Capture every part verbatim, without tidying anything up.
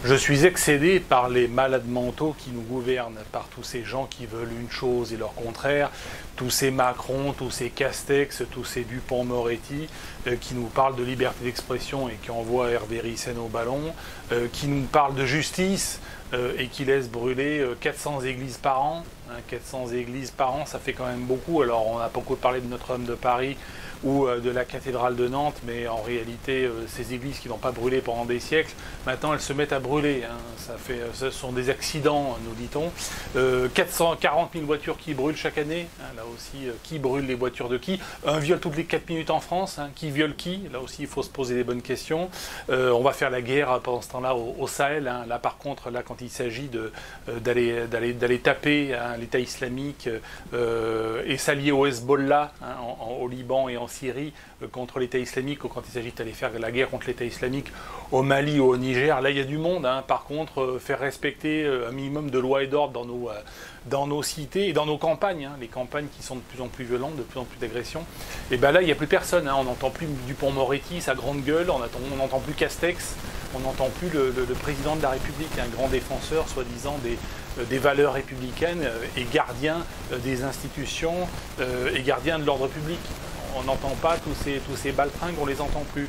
Je suis excédé par les malades mentaux qui nous gouvernent, par tous ces gens qui veulent une chose et leur contraire, tous ces Macron, tous ces Castex, tous ces Dupond-Moretti euh, qui nous parlent de liberté d'expression et qui envoient Hervé Ryssen au ballon, euh, qui nous parlent de justice euh, et qui laissent brûler euh, quatre cents églises par an. Hein, quatre cents églises par an, ça fait quand même beaucoup. Alors on a beaucoup parlé de Notre-Dame de Paris ou euh, de la cathédrale de Nantes, mais en réalité, euh, ces églises qui n'ont pas brûlé pendant des siècles, maintenant elles se mettent à brûler. Hein. Ça fait, ce sont des accidents, nous dit-on. Euh, quatre cent quarante mille voitures qui brûlent chaque année. Hein, là aussi, euh, qui brûle les voitures de qui? Un viol toutes les quatre minutes en France. Hein, qui viole qui? Là aussi, il faut se poser les bonnes questions. Euh, on va faire la guerre pendant ce temps-là au, au Sahel. Hein. Là, par contre, là, quand il s'agit de, euh, d'aller, d'aller, d'aller taper hein, l'État islamique euh, et s'allier au Hezbollah hein, en, en, au Liban et en Syrie euh, contre l'État islamique, ou quand il s'agit d'aller faire la guerre contre l'État islamique au Mali ou au Niger, là il y a du monde. Hein. Par contre, euh, faire respecter euh, un minimum de loi et d'ordre dans nos, euh, dans nos cités et dans nos campagnes, hein, les campagnes qui sont de plus en plus violentes, de plus en plus d'agressions, et bien là il n'y a plus personne. Hein. On n'entend plus Dupond-Moretti, sa grande gueule, on n'entend plus Castex, on n'entend plus le, le, le président de la République, un grand défenseur soi-disant des, euh, des valeurs républicaines euh, et gardien euh, des institutions euh, et gardien de l'ordre public. On n'entend pas tous ces, tous ces baltringues, on ne les entend plus.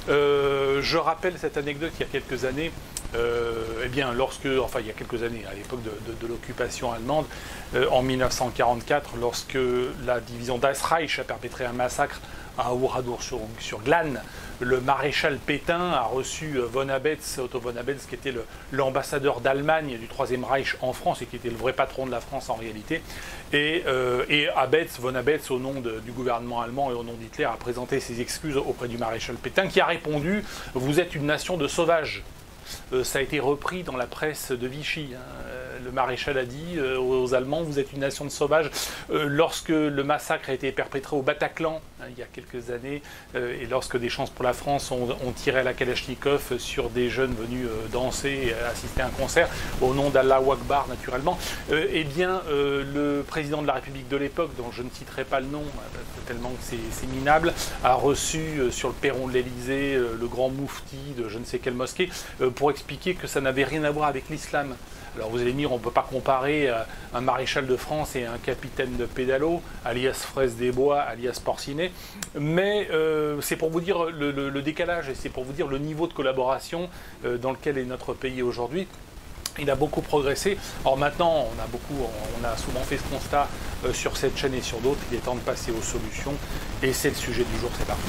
Euh, je rappelle cette anecdote il y a quelques années, euh, eh bien, lorsque, enfin il y a quelques années, à l'époque de, de, de l'occupation allemande, euh, en mille neuf cent quarante-quatre, lorsque la division Das Reich a perpétré un massacre à Oradour-sur-Glane, le maréchal Pétain a reçu von Abetz, Otto von Abetz, qui était le, l'ambassadeur d'Allemagne du Troisième Reich en France et qui était le vrai patron de la France en réalité. Et, euh, et Abetz, von Abetz, au nom de, du gouvernement allemand et au nom d'Hitler, a présenté ses excuses auprès du maréchal Pétain, qui a répondu « Vous êtes une nation de sauvages ». Euh, ça a été repris dans la presse de Vichy. Hein. Le maréchal a dit euh, aux Allemands, vous êtes une nation de sauvages. Euh, lorsque le massacre a été perpétré au Bataclan, hein, il y a quelques années, euh, et lorsque des chances pour la France ont, ont tiré à la Kalachnikov sur des jeunes venus euh, danser et assister à un concert, au nom d'Allah Akbar naturellement, euh, eh bien, euh, le président de la République de l'époque, dont je ne citerai pas le nom, euh, tellement que c'est, c'est minable, a reçu euh, sur le perron de l'Élysée euh, le grand moufti de je ne sais quelle mosquée, euh, pour expliquer que ça n'avait rien à voir avec l'islam. Alors vous allez me dire, on ne peut pas comparer euh, un maréchal de France et un capitaine de pédalo, alias Fraisse des Bois, alias Porcinet, mais euh, c'est pour vous dire le, le, le décalage et c'est pour vous dire le niveau de collaboration euh, dans lequel est notre pays aujourd'hui. Il a beaucoup progressé. Alors maintenant, on a, beaucoup, on a souvent fait ce constat euh, sur cette chaîne et sur d'autres. Il est temps de passer aux solutions et c'est le sujet du jour, c'est parti.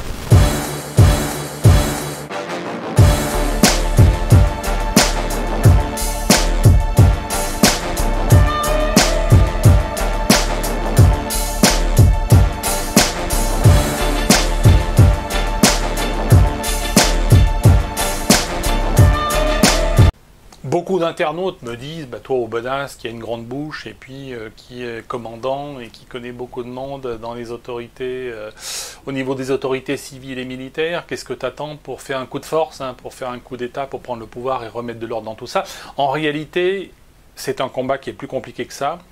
Beaucoup d'internautes me disent, bah, toi Aubenas, qui a une grande bouche et puis euh, qui est commandant et qui connaît beaucoup de monde dans les autorités, euh, au niveau des autorités civiles et militaires, qu'est-ce que tu attends pour faire un coup de force, hein, pour faire un coup d'État, pour prendre le pouvoir et remettre de l'ordre dans tout ça? En réalité, c'est un combat qui est plus compliqué que ça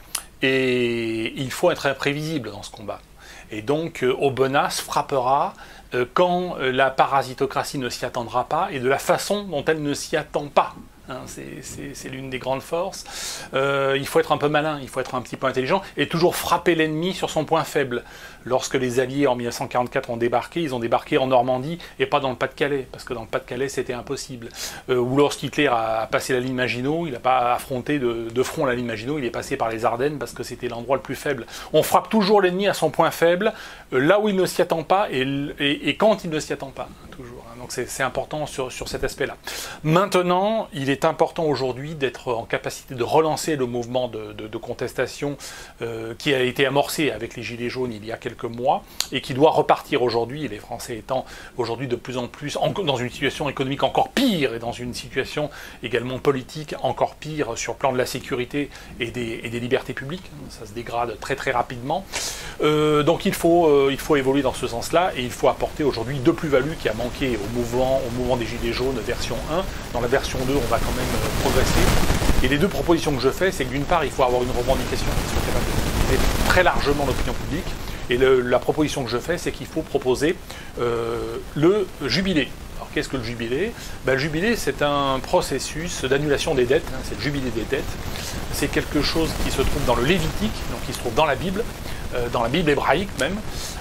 et il faut être imprévisible dans ce combat. Et donc euh, Aubenas frappera euh, quand euh, la parasitocratie ne s'y attendra pas et de la façon dont elle ne s'y attend pas. Hein, c'est, c'est, c'est l'une des grandes forces. Euh, il faut être un peu malin, il faut être un petit peu intelligent et toujours frapper l'ennemi sur son point faible. Lorsque les Alliés en mille neuf cent quarante-quatre ont débarqué, ils ont débarqué en Normandie et pas dans le Pas-de-Calais, parce que dans le Pas-de-Calais c'était impossible. Euh, ou lorsqu'Hitler a passé la ligne Maginot, il n'a pas affronté de, de front la ligne Maginot, il est passé par les Ardennes parce que c'était l'endroit le plus faible. On frappe toujours l'ennemi à son point faible, euh, là où il ne s'y attend pas et, et, et quand il ne s'y attend pas, toujours. Hein. Donc c'est, c'est important sur, sur cet aspect-là. Maintenant, il est important aujourd'hui d'être en capacité de relancer le mouvement de, de, de contestation euh, qui a été amorcé avec les Gilets jaunes il y a quelques mois et qui doit repartir aujourd'hui, et les Français étant aujourd'hui de plus en plus en, dans une situation économique encore pire et dans une situation également politique encore pire sur le plan de la sécurité et des, et des libertés publiques. Ça se dégrade très très rapidement. Euh, donc il faut, euh, il faut évoluer dans ce sens-là et il faut apporter aujourd'hui deux plus-values qui a manqué au mouvement, au mouvement des Gilets jaunes version un. Dans la version deux, on va quand même euh, progresser. Et les deux propositions que je fais, c'est que d'une part, il faut avoir une revendication qui soit capable de mobiliser très largement l'opinion publique. Et le, la proposition que je fais, c'est qu'il faut proposer euh, le jubilé. Alors, qu'est-ce que le jubilé? Ben, le jubilé, c'est un processus d'annulation des dettes, hein, c'est le jubilé des dettes. C'est quelque chose qui se trouve dans le Lévitique, donc qui se trouve dans la Bible, euh, dans la Bible hébraïque même.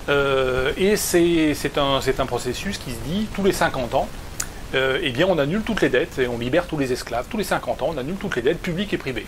Euh, et c'est un, un processus qui se dit tous les cinquante ans, euh, eh bien on annule toutes les dettes et on libère tous les esclaves. Tous les cinquante ans, on annule toutes les dettes publiques et privées.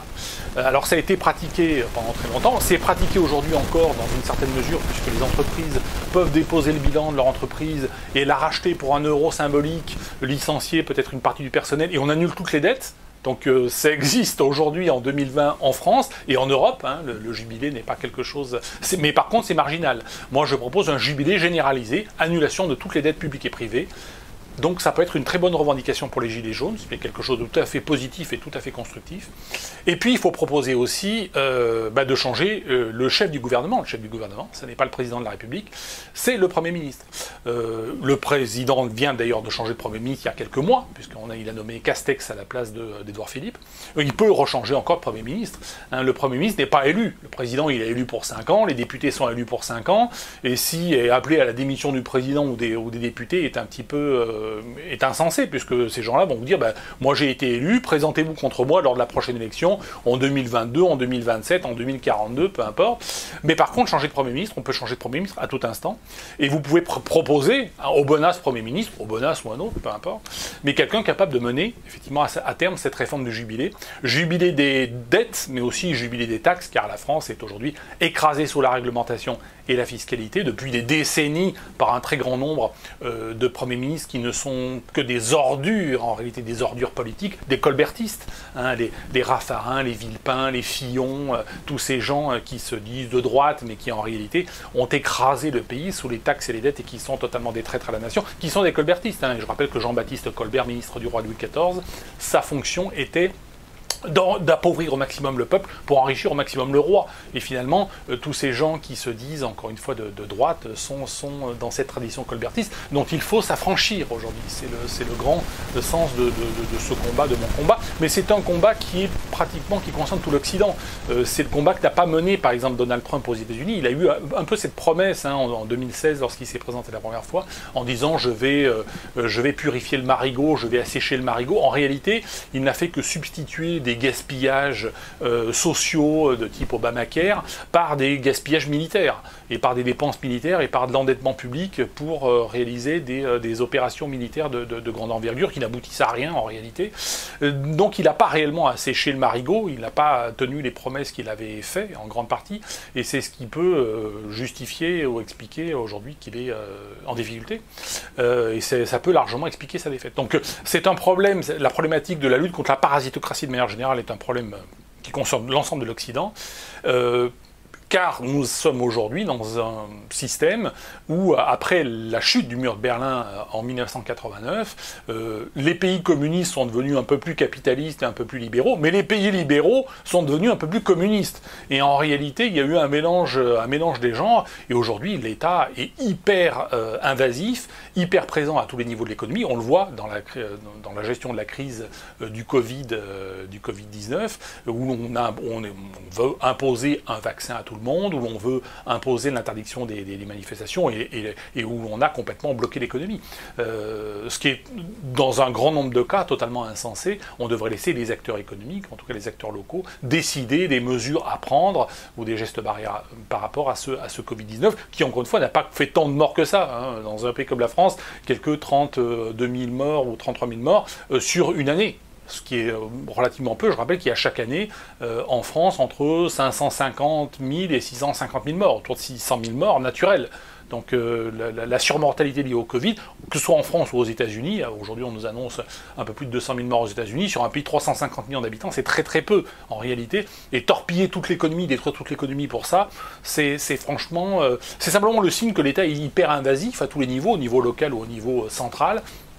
Alors ça a été pratiqué pendant très longtemps, c'est pratiqué aujourd'hui encore dans une certaine mesure puisque les entreprises peuvent déposer le bilan de leur entreprise et la racheter pour un euro symbolique, licencier peut-être une partie du personnel et on annule toutes les dettes. Donc euh, ça existe aujourd'hui en deux mille vingt en France et en Europe, hein, le, le jubilé n'est pas quelque chose... Mais par contre c'est marginal. Moi je propose un jubilé généralisé, annulation de toutes les dettes publiques et privées. Donc ça peut être une très bonne revendication pour les Gilets jaunes, c'est quelque chose de tout à fait positif et tout à fait constructif. Et puis il faut proposer aussi euh, bah, de changer euh, le chef du gouvernement. Le chef du gouvernement, ce n'est pas le président de la République, c'est le Premier ministre. Euh, le président vient d'ailleurs de changer de Premier ministre il y a quelques mois, puisqu'il a, a nommé Castex à la place d'Édouard Philippe. Il peut rechanger encore de Premier ministre. Hein, le Premier ministre n'est pas élu. Le président il est élu pour cinq ans, les députés sont élus pour cinq ans, et si est appelé à la démission du président ou des, ou des députés est un petit peu... Euh, est insensé, puisque ces gens-là vont vous dire ben, « moi j'ai été élu, présentez-vous contre moi lors de la prochaine élection, en deux mille vingt-deux, en deux mille vingt-sept, en deux mille quarante-deux, peu importe. » Mais par contre, changer de Premier ministre, on peut changer de Premier ministre à tout instant, et vous pouvez pr proposer hein, au bonas Premier ministre, au bonas ou un autre, peu importe, mais quelqu'un capable de mener, effectivement, à, à terme, cette réforme du jubilé. Jubilé des dettes, mais aussi jubilé des taxes, car la France est aujourd'hui écrasée sous la réglementation et la fiscalité, depuis des décennies, par un très grand nombre euh, de premiers ministres qui ne sont que des ordures, en réalité des ordures politiques, des colbertistes, hein, les, les Raffarin, les Villepin, les Fillon, euh, tous ces gens euh, qui se disent de droite, mais qui en réalité ont écrasé le pays sous les taxes et les dettes et qui sont totalement des traîtres à la nation, qui sont des colbertistes. Hein. Je rappelle que Jean-Baptiste Colbert, ministre du roi Louis quatorze, sa fonction était d'appauvrir au maximum le peuple pour enrichir au maximum le roi. Et finalement, euh, tous ces gens qui se disent, encore une fois, de, de droite, sont, sont dans cette tradition colbertiste dont il faut s'affranchir aujourd'hui. C'est le, le grand le sens de, de, de, de ce combat, de mon combat. Mais c'est un combat qui est pratiquement, qui concerne tout l'Occident. Euh, c'est le combat que n'a pas mené, par exemple, Donald Trump aux États-Unis. Il a eu un peu cette promesse hein, en, en deux mille seize, lorsqu'il s'est présenté la première fois, en disant je vais, euh, je vais purifier le marigot, je vais assécher le marigot. En réalité, il n'a fait que substituer des gaspillages euh, sociaux de type Obamacare par des gaspillages militaires et par des dépenses militaires et par de l'endettement public pour euh, réaliser des, euh, des opérations militaires de, de, de grande envergure qui n'aboutissent à rien en réalité. Euh, donc il n'a pas réellement asséché le marigot, il n'a pas tenu les promesses qu'il avait faites en grande partie et c'est ce qui peut euh, justifier ou expliquer aujourd'hui qu'il est euh, en difficulté euh, et ça peut largement expliquer sa défaite. Donc c'est un problème, la problématique de la lutte contre la parasitocratie de manière générale est un problème qui concerne l'ensemble de l'Occident, euh, car nous sommes aujourd'hui dans un système où, après la chute du mur de Berlin en mille neuf cent quatre-vingt-neuf, euh, les pays communistes sont devenus un peu plus capitalistes et un peu plus libéraux, mais les pays libéraux sont devenus un peu plus communistes. Et en réalité, il y a eu un mélange, un mélange des genres, et aujourd'hui, l'État est hyper euh, invasif, hyper présent à tous les niveaux de l'économie. On le voit dans la, dans la gestion de la crise euh, du Covid, euh, du Covid dix-neuf, où on, a, on, est, on veut imposer un vaccin à tout le monde, où l'on veut imposer l'interdiction des, des, des manifestations et, et, et où on a complètement bloqué l'économie. Euh, ce qui est, dans un grand nombre de cas, totalement insensé. On devrait laisser les acteurs économiques, en tout cas les acteurs locaux, décider des mesures à prendre ou des gestes barrières par rapport à ce, à ce Covid dix-neuf, qui, encore une fois, n'a pas fait tant de morts que ça. Hein. Dans un pays comme la France, quelques trente-deux mille morts ou trente-trois mille morts euh, sur une année. Ce qui est relativement peu. Je rappelle qu'il y a chaque année, euh, en France, entre cinq cent cinquante mille et six cent cinquante mille morts, autour de six cent mille morts naturelles. Donc euh, la, la surmortalité liée au Covid, que ce soit en France ou aux États-Unis, aujourd'hui on nous annonce un peu plus de deux cent mille morts aux États-Unis, sur un pays de trois cent cinquante millions d'habitants, c'est très très peu en réalité. Et torpiller toute l'économie, détruire toute l'économie pour ça, c'est franchement... Euh, c'est simplement le signe que l'État est hyper invasif à tous les niveaux, au niveau local ou au niveau central,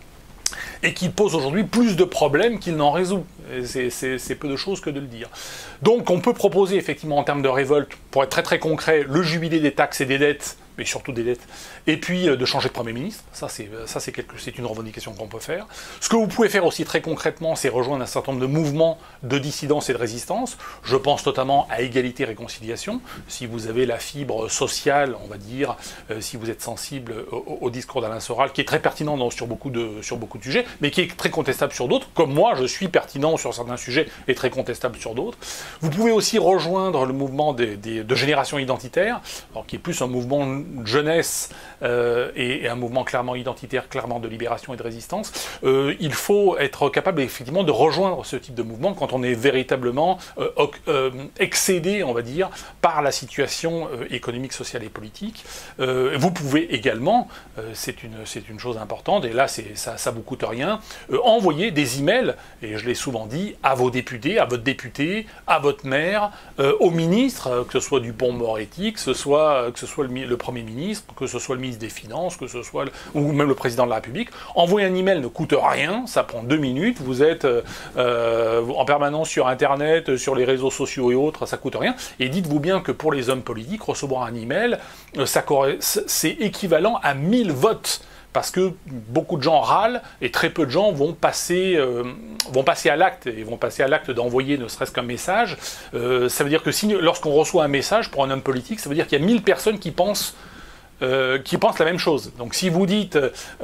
et qui pose aujourd'hui plus de problèmes qu'il n'en résout. C'est peu de choses que de le dire. Donc on peut proposer effectivement en termes de révolte, pour être très très concret, le jubilé des taxes et des dettes mais surtout des dettes, et puis euh, de changer de Premier ministre. Ça, c'est, ça c'est, quelque, c'est une revendication qu'on peut faire. Ce que vous pouvez faire aussi très concrètement, c'est rejoindre un certain nombre de mouvements de dissidence et de résistance. Je pense notamment à Égalité et Réconciliation. Si vous avez la fibre sociale, on va dire, euh, si vous êtes sensible au, au discours d'Alain Soral, qui est très pertinent dans, sur, beaucoup de, sur beaucoup de sujets, mais qui est très contestable sur d'autres, comme moi, je suis pertinent sur certains sujets et très contestable sur d'autres. Vous pouvez aussi rejoindre le mouvement des, des, de génération identitaire, alors, qui est plus un mouvement de jeunesse euh, et, et un mouvement clairement identitaire, clairement de libération et de résistance. Euh, il faut être capable effectivement de rejoindre ce type de mouvement quand on est véritablement euh, euh, excédé, on va dire, par la situation euh, économique, sociale et politique. Euh, vous pouvez également, euh, c'est une, c'est une chose importante, et là c'est, ça ne vous coûte rien, euh, envoyer des emails, et je l'ai souvent dit, à vos députés, à votre député, à votre maire, euh, aux ministres, euh, que ce soit Dupond-Moretti, que ce soit, que ce soit le, le Premier ministre, que ce soit le ministre des Finances, que ce soit le, ou même le président de la République. Envoyer un email ne coûte rien, ça prend deux minutes, vous êtes euh, en permanence sur Internet, sur les réseaux sociaux et autres, ça coûte rien. Et dites-vous bien que pour les hommes politiques, recevoir un email, ça, c'est équivalent à mille votes. Parce que beaucoup de gens râlent et très peu de gens vont passer, euh, vont passer à l'acte et vont passer à l'acte d'envoyer ne serait-ce qu'un message. Euh, ça veut dire que si, lorsqu'on reçoit un message pour un homme politique, ça veut dire qu'il y a mille personnes qui pensent Euh, qui pensent la même chose. Donc si vous dites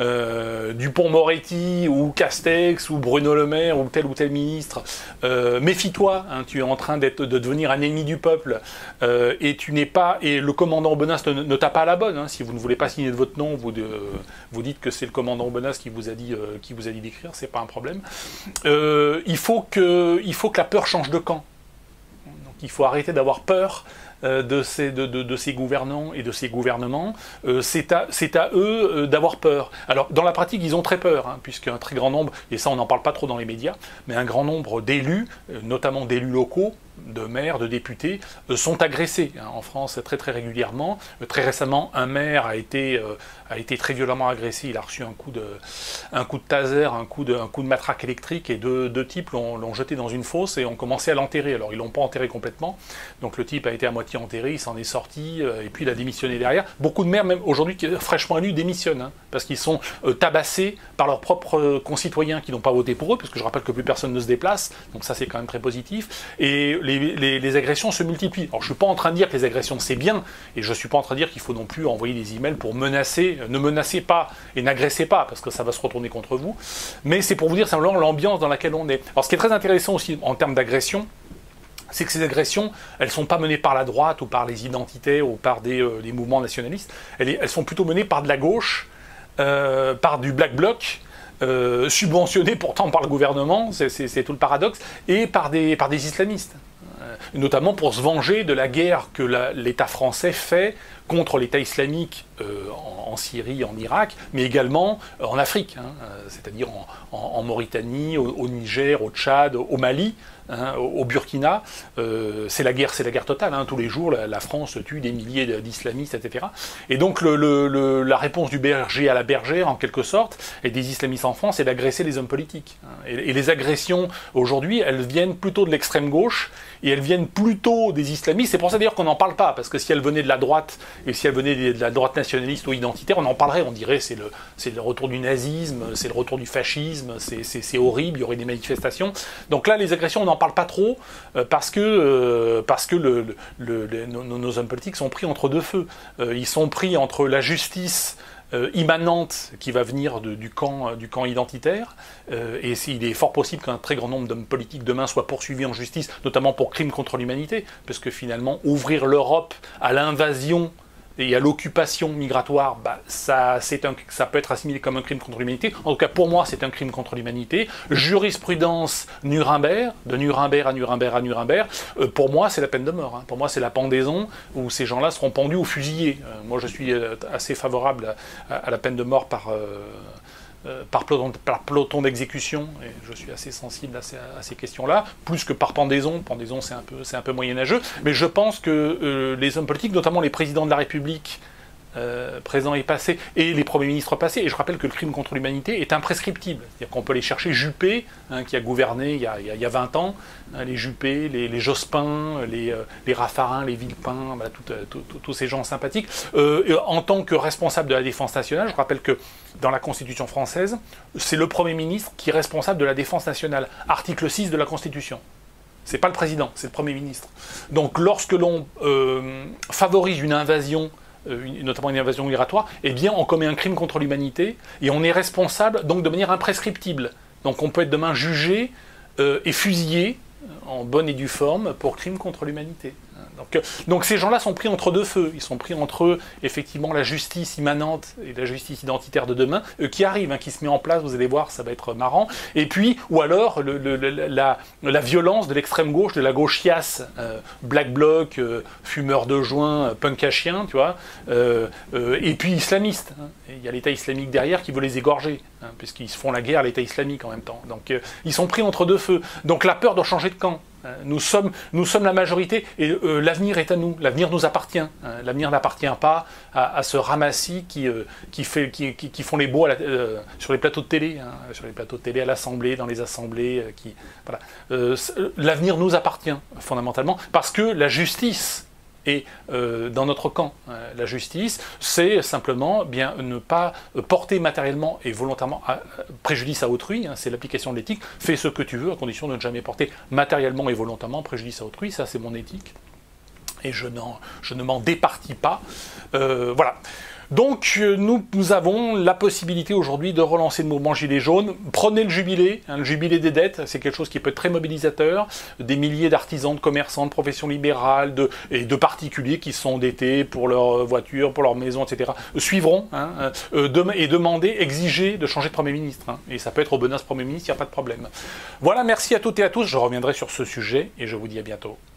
euh, Dupond-Moretti ou Castex ou Bruno Le Maire ou tel ou tel ministre, euh, méfie-toi, hein, tu es en train d'être, de devenir un ennemi du peuple euh, et tu n'es pas et le commandant Aubenas ne, ne tape pas à la bonne. Hein, si vous ne voulez pas signer de votre nom, vous, de, vous dites que c'est le commandant Aubenas qui vous a dit euh, qui vous a dit d'écrire, c'est pas un problème. Euh, il faut que il faut que la peur change de camp. Donc il faut arrêter d'avoir peur De ces, de, de, de ces gouvernants et de ces gouvernements, euh, c'est, à, c'est à eux euh, d'avoir peur. Alors, dans la pratique, ils ont très peur, hein, puisqu'un très grand nombre, et ça on n'en parle pas trop dans les médias, mais un grand nombre d'élus, euh, notamment d'élus locaux, de maires, de députés, euh, sont agressés hein, en France très très régulièrement. Euh, très récemment, un maire a été, euh, a été très violemment agressé, il a reçu un coup de, un coup de taser, un coup de, un coup de matraque électrique, et deux, deux types l'ont, l'ont jeté dans une fosse et ont commencé à l'enterrer. Alors ils l'ont pas enterré complètement, donc le type a été à moitié enterré, il s'en est sorti, euh, et puis il a démissionné derrière. Beaucoup de maires, même aujourd'hui, fraîchement élus, démissionnent, hein, parce qu'ils sont euh, tabassés par leurs propres concitoyens qui n'ont pas voté pour eux, parce que je rappelle que plus personne ne se déplace, donc ça c'est quand même très positif, et les Les, les, les agressions se multiplient. Alors je ne suis pas en train de dire que les agressions c'est bien, et je ne suis pas en train de dire qu'il faut non plus envoyer des emails pour menacer, ne menacez pas et n'agressez pas, parce que ça va se retourner contre vous, mais c'est pour vous dire simplement l'ambiance dans laquelle on est. Alors ce qui est très intéressant aussi en termes d'agression, c'est que ces agressions, elles ne sont pas menées par la droite ou par les identitaires ou par des, euh, des mouvements nationalistes, elles, elles sont plutôt menées par de la gauche, euh, par du Black Bloc, euh, subventionné pourtant par le gouvernement, c'est, c'est, c'est tout le paradoxe, et par des, par des islamistes. Notamment pour se venger de la guerre que la, l'État français fait contre l'État islamique euh, en, en Syrie, en Irak, mais également euh, en Afrique, hein, euh, c'est-à-dire en, en, en Mauritanie, au, au Niger, au Tchad, au Mali, hein, au, au Burkina. Euh, c'est la guerre, c'est la guerre totale. Hein, tous les jours, la, la France tue des milliers d'islamistes, et cetera. Et donc le, le, le, la réponse du berger à la bergère, en quelque sorte, et des islamistes en France, c'est d'agresser les hommes politiques. Hein. Et, et les agressions aujourd'hui, elles viennent plutôt de l'extrême gauche, et elles viennent plutôt des islamistes. C'est pour ça d'ailleurs qu'on n'en parle pas, parce que si elles venaient de la droite, et si elles venaient de la droite nationaliste ou identitaire, on en parlerait, on dirait c'est le, c'est le retour du nazisme, c'est le retour du fascisme, c'est, c'est, c'est horrible, il y aurait des manifestations. Donc là, les agressions, on n'en parle pas trop, euh, parce que, euh, parce que le, le, le, nos, nos hommes politiques sont pris entre deux feux. Euh, ils sont pris entre la justice Euh, immanente qui va venir de, du, camp, du camp identitaire, euh, et il est fort possible qu'un très grand nombre d'hommes politiques demain soient poursuivis en justice, notamment pour crimes contre l'humanité, parce que finalement, ouvrir l'Europe à l'invasion et à l'occupation migratoire, bah, ça, c'est un, ça peut être assimilé comme un crime contre l'humanité. En tout cas, pour moi, c'est un crime contre l'humanité. Jurisprudence Nuremberg, de Nuremberg à Nuremberg à Nuremberg, euh, pour moi, c'est la peine de mort. Hein. Pour moi, c'est la pendaison, où ces gens-là seront pendus ou fusillés. Euh, moi, je suis euh, assez favorable à, à la peine de mort par... Euh, Euh, par peloton, par peloton d'exécution, et je suis assez sensible à ces, à ces questions-là, plus que par pendaison. Pendaison, c'est un peu, c'est un peu moyenâgeux, mais je pense que euh, les hommes politiques, notamment les présidents de la République, euh, présents et passés, et les premiers ministres passés. Et je rappelle que le crime contre l'humanité est imprescriptible. C'est-à-dire qu'on peut aller chercher Juppé, hein, qui a gouverné il y a, il y a vingt ans, hein, les Juppé, les, les Jospin, les, euh, les Raffarin, les Villepin, voilà, tous ces gens sympathiques. Euh, en tant que responsable de la défense nationale, je rappelle que dans la Constitution française, c'est le Premier ministre qui est responsable de la défense nationale. Article six de la Constitution. C'est pas le président, c'est le Premier ministre. Donc lorsque l'on euh, favorise une invasion, euh, une, notamment une invasion migratoire, eh bien on commet un crime contre l'humanité et on est responsable donc de manière imprescriptible. Donc on peut être demain jugé euh, et fusillé en bonne et due forme pour crime contre l'humanité. Donc, donc ces gens-là sont pris entre deux feux. Ils sont pris entre, effectivement, la justice immanente et la justice identitaire de demain, euh, qui arrive, hein, qui se met en place, vous allez voir, ça va être marrant. Et puis, ou alors, le, le, la, la violence de l'extrême gauche, de la gauchiasse, euh, black bloc, euh, fumeur de joint, punk à chien, tu vois, euh, euh, et puis islamiste. Hein. Il y a l'État islamique derrière qui veut les égorger, hein, puisqu'ils se font la guerre à l'État islamique en même temps. Donc, euh, ils sont pris entre deux feux. Donc, la peur doit changer de camp. Nous sommes, nous sommes la majorité et euh, l'avenir est à nous, l'avenir nous appartient. Hein. L'avenir n'appartient pas à, à ce ramassis qui, euh, qui, fait, qui, qui, qui font les beaux à la, euh, sur les plateaux de télé, hein, sur les plateaux de télé, à l'Assemblée, dans les assemblées. Euh, qui, voilà. euh, l'avenir nous appartient fondamentalement parce que la justice est euh, dans notre camp. Euh, la justice, c'est simplement bien ne pas porter matériellement et volontairement à, à, préjudice à autrui, hein, c'est l'application de l'éthique, fais ce que tu veux à condition de ne jamais porter matériellement et volontairement préjudice à autrui, ça c'est mon éthique, et je, je ne m'en départis pas. Euh, voilà. Donc nous, nous avons la possibilité aujourd'hui de relancer le mouvement Gilets jaunes. Prenez le jubilé, hein, le jubilé des dettes, c'est quelque chose qui peut être très mobilisateur. Des milliers d'artisans, de commerçants, de professions libérales de, et de particuliers qui sont endettés pour leurs voitures, pour leurs maisons, et cetera suivront hein, euh, de, et demander, exiger de changer de Premier ministre. Hein, et ça peut être au benas Premier ministre, il n'y a pas de problème. Voilà, merci à toutes et à tous. Je reviendrai sur ce sujet et je vous dis à bientôt.